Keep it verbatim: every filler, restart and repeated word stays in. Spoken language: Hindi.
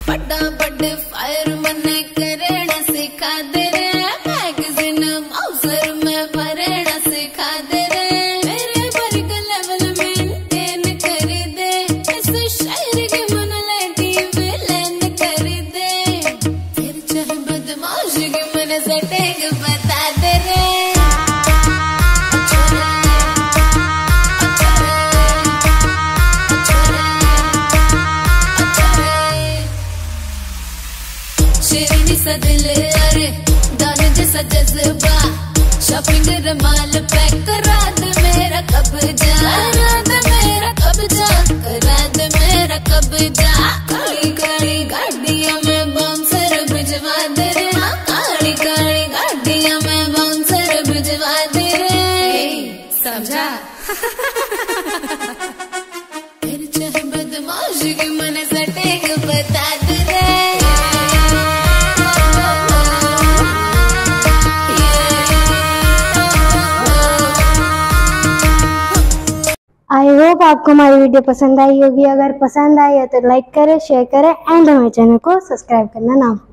फटाफट फायर मने करना सिखा दे रे, मैगजीन माउसर में भरना सिखा दे रे, मेरे पर का लेवल मेंटेन कर दे, इस शायर के मन लगी विलन कर दे, फिर चाहे बदमाश के मन से टेक बता दे रे। शेरनी सा दिल अरे दाने जैसा जज्बा, शॉपिंग रमाल पैक करा दे मेरा कब्जा, करा दे मेरा कब्जा, करा दे मेरा कब्जा, काली काली गाड़ियां में बाउंसर भिजवा दे रे, काली काली गाड़ियां में बाउंसर भिजवा दे रे, समझा? फिर चाहे बदमाश के मन से टेक बता दे रे। आई होप आपको हमारी वीडियो पसंद आई होगी। अगर पसंद आई है तो लाइक करें, शेयर करें एंड हमारे चैनल को सब्सक्राइब करना ना